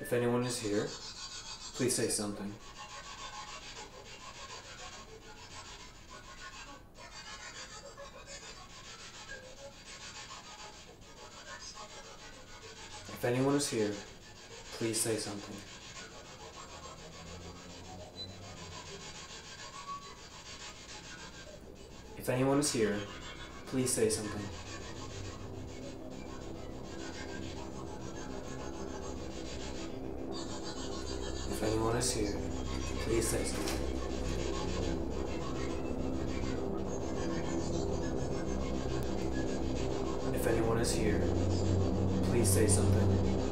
If anyone is here, please say something. If anyone is here, please say something. If anyone is here, please say something. If anyone is here, please say something. If anyone is here, please say something.